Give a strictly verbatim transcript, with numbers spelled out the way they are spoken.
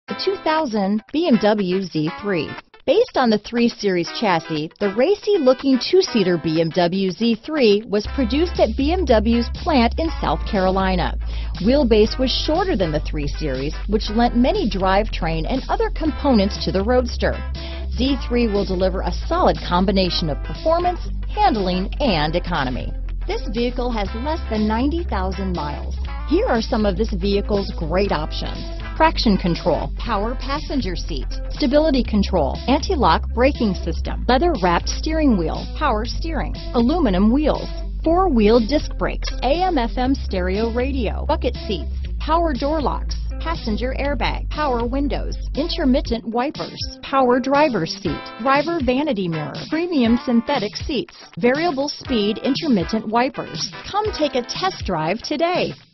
The two thousand B M W Z three. Based on the three series chassis, the racy-looking two-seater B M W Z three was produced at B M W's plant in South Carolina. Wheelbase was shorter than the three series, which lent many drivetrain and other components to the Roadster. Z three will deliver a solid combination of performance, handling, and economy. This vehicle has less than ninety thousand miles. Here are some of this vehicle's great options: traction control, power passenger seat, stability control, anti-lock braking system, leather-wrapped steering wheel, power steering, aluminum wheels, four-wheel disc brakes, A M F M stereo radio, bucket seats, power door locks, passenger airbag, power windows, intermittent wipers, power driver's seat, driver vanity mirror, premium synthetic seats, variable speed intermittent wipers. Come take a test drive today.